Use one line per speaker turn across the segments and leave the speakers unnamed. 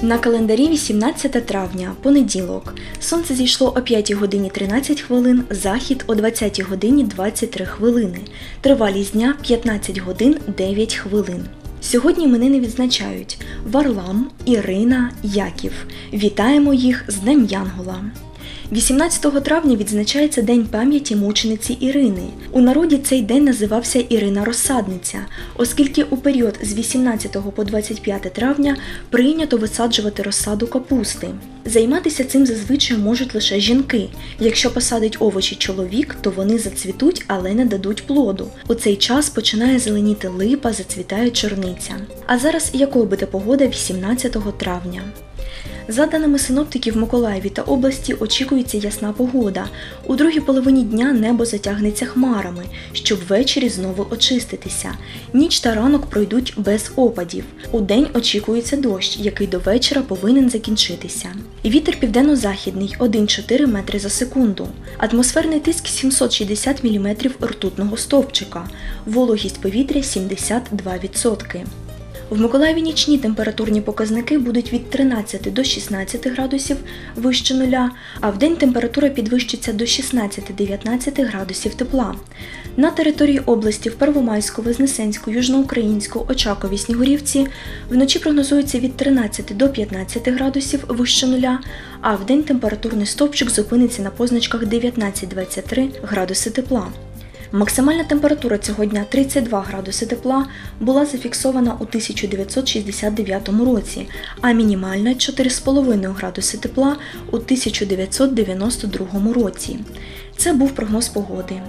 На календарі 18 травня, понеділок. Сонце зійшло о 5 годині 13 хвилин, захід о 20 годині 23 хвилини. Тривалість дня 15 годин 9 хвилин. Сьогодні іменини відзначають Варлам, Ірина, Яків. Вітаємо їх з Днем Янгола. 18 травня відзначається День пам'яті мучениці Ірини. У народі цей день називався Ірина Розсадниця, оскільки у період з 18 по 25 травня прийнято висаджувати розсаду капусти. Займатися цим зазвичай можуть лише жінки. Якщо посадить овочі чоловік, то вони зацвітуть, але не дадуть плоду. У цей час починає зеленіти липа, зацвітає чорниця. А зараз якою буде погода 18 травня? За даними синоптиків, в Миколаєві та області очікується ясна погода. У другій половині дня небо затягнеться хмарами, щоб ввечері знову очиститися. Ніч та ранок пройдуть без опадів. Удень очікується дощ, який до вечора повинен закінчитися. Вітер південно-західний 1,4 метри за секунду. Атмосферний тиск 760 мм ртутного стовпчика. Вологість повітря 72%. В Миколаєві нічні температурні показники будуть від 13 до 16 градусів вище нуля, а вдень температура підвищиться до 16-19 градусів тепла. На території області в Первомайську, Вознесенську, Южноукраїнську, Очакові, Снігурівці вночі прогнозується від 13 до 15 градусів вище нуля, а вдень температурний стовпчик зупиниться на позначках 19-23 градуси тепла. Максимальна температура цього дня 32 градуси тепла була зафіксована у 1969 році, а мінімальна 4,5 градуси тепла у 1992 році. Це був прогноз погоди.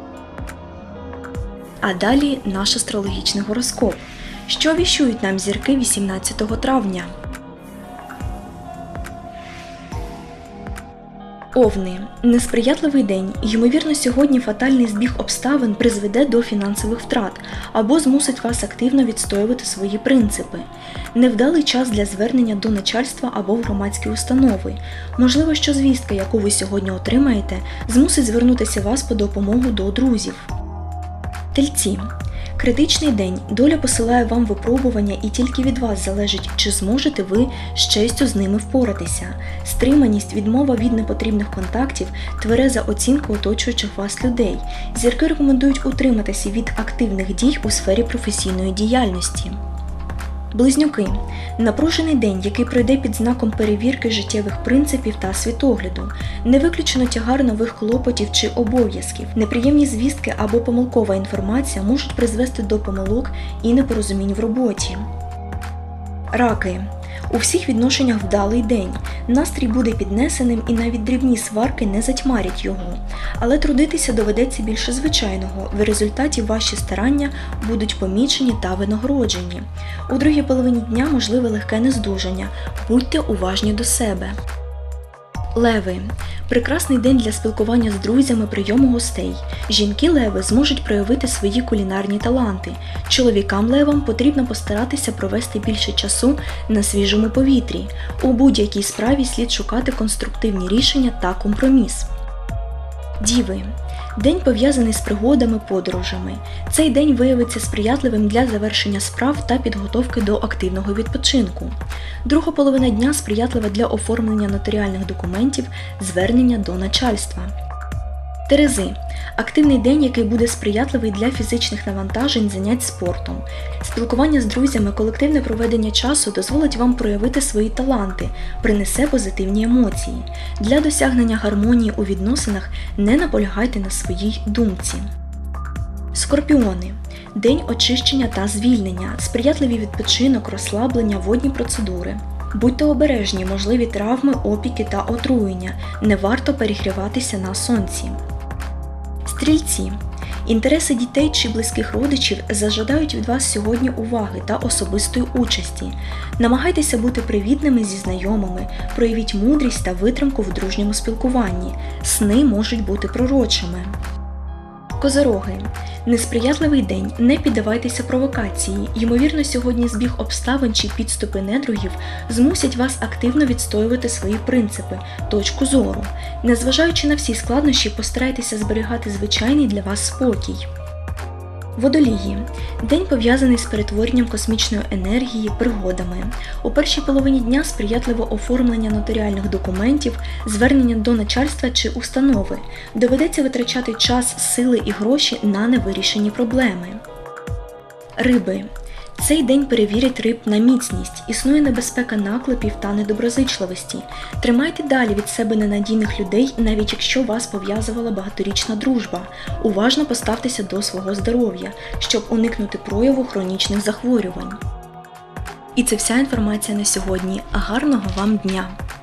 А далі наш астрологічний гороскоп. Що віщують нам зірки 18 травня? Овни. Несприятливий день. Ймовірно, сьогодні фатальний збіг обставин призведе до фінансових втрат або змусить вас активно відстоювати свої принципи. Невдалий час для звернення до начальства або в громадські установи. Можливо, що звістка, яку ви сьогодні отримаєте, змусить звернутися вас по допомогу до друзів. Тельці. Критичний день. Доля посилає вам випробування і тільки від вас залежить, чи зможете ви з честю з ними впоратися. Стриманість, відмова від непотрібних контактів, твереза оцінка оточуючих вас людей. Зірки рекомендують утриматися від активних дій у сфері професійної діяльності. Близнюки. Напружений день, який пройде під знаком перевірки життєвих принципів та світогляду. Не виключено тягар нових клопотів чи обов'язків. Неприємні звістки або помилкова інформація можуть призвести до помилок і непорозумінь в роботі. Раки. У всіх відношеннях вдалий день. Настрій буде піднесеним і навіть дрібні сварки не затьмарять його. Але трудитися доведеться більше звичайного. В результаті ваші старання будуть помічені та винагороджені. У другій половині дня можливе легке нездужання. Будьте уважні до себе. Леви. Прекрасний день для спілкування з друзями, прийому гостей. Жінки-леви зможуть проявити свої кулінарні таланти. Чоловікам-левам потрібно постаратися провести більше часу на свіжому повітрі. У будь-якій справі слід шукати конструктивні рішення та компроміс. Діви. День пов'язаний з пригодами, подорожами. Цей день виявиться сприятливим для завершення справ та підготовки до активного відпочинку. Друга половина дня сприятлива для оформлення нотаріальних документів, звернення до начальства. Терези. Активний день, який буде сприятливий для фізичних навантажень, занять спортом. Спілкування з друзями, колективне проведення часу дозволить вам проявити свої таланти, принесе позитивні емоції. Для досягнення гармонії у відносинах не наполягайте на своїй думці. Скорпіони. День очищення та звільнення, сприятливий відпочинок, розслаблення, водні процедури. Будьте обережні, можливі травми, опіки та отруєння. Не варто перегріватися на сонці. Стрільці. Інтереси дітей чи близьких родичів зажадають від вас сьогодні уваги та особистої участі. Намагайтеся бути привітними зі знайомими, проявіть мудрість та витримку в дружньому спілкуванні. Сни можуть бути пророчими. Козороги. Несприятливий день, не піддавайтеся провокації. Ймовірно, сьогодні збіг обставин чи підступи недругів змусять вас активно відстоювати свої принципи, точку зору. Незважаючи на всі складнощі, постарайтеся зберігати звичайний для вас спокій. Водолії. День пов'язаний з перетворенням космічної енергії, пригодами. У першій половині дня сприятливо оформлення нотаріальних документів, звернення до начальства чи установи. Доведеться витрачати час, сили і гроші на невирішені проблеми. Риби. Цей день перевірить риб на міцність, існує небезпека наклепів та недоброзичливості. Тримайте далі від себе ненадійних людей, навіть якщо вас пов'язувала багаторічна дружба. Уважно поставтеся до свого здоров'я, щоб уникнути прояву хронічних захворювань. І це вся інформація на сьогодні. Гарного вам дня!